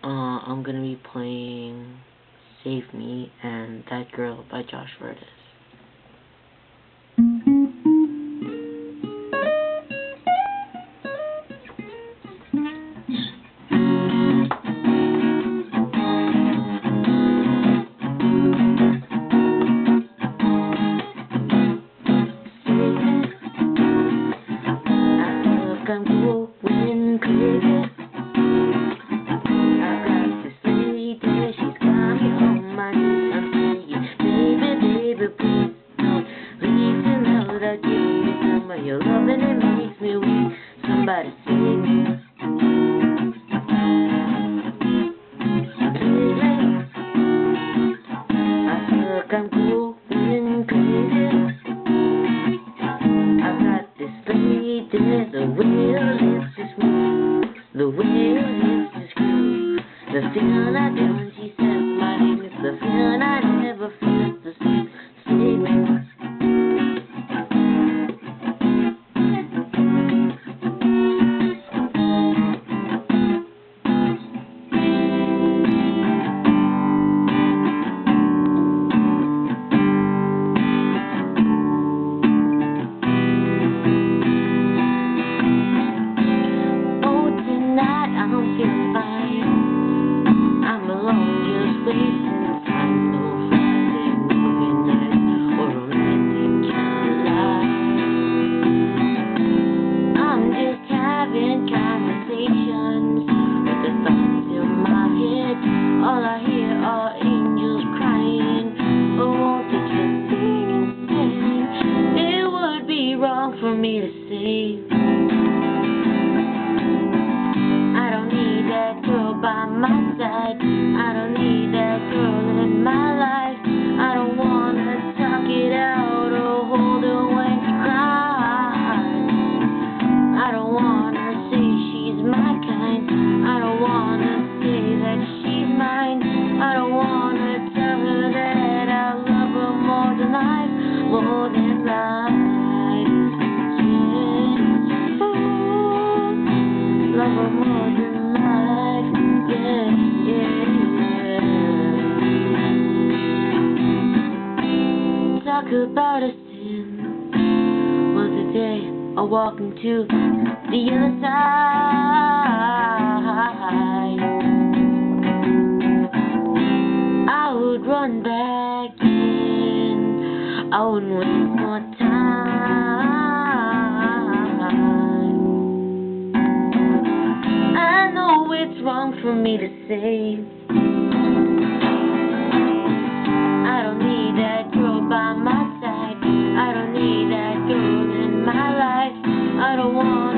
I'm gonna be playing Save Me and That Girl by Josh Verdes. I'm going crazy. I got this lady, she's got me on my knees. I'm saying, baby, baby, please don't leave me now that I give you some of your love and it makes me weak. Somebody save me. I feel like I'm going crazy. I got this lady, the way her lips is smooth, the way her lips is groove, the feeling I get when she says my name is the feeling I never felt the same. Save me. I'm feeling fine. I'm alone, just wasting time. No Friday movie night or romantic candlelight. I'm just having conversations with the thoughts in my head. All I hear are angels crying. Oh, won't you just sing and sing? It would be wrong for me to say. By my side, I don't need that girl in my life. I don't wanna talk it out or hold her when she cries. I don't wanna say she's my kind. I don't wanna say that she's mine. I don't wanna tell her that I love her more than life, more than life. Yeah. Ooh, love her more than life. Yeah, yeah, yeah. Talk about a sin. Was the day I walked into the other side. I would run back in. I wouldn't waste more time. I know it's wrong for me to say. I don't need that girl by my side. I don't need that girl in my life. I don't want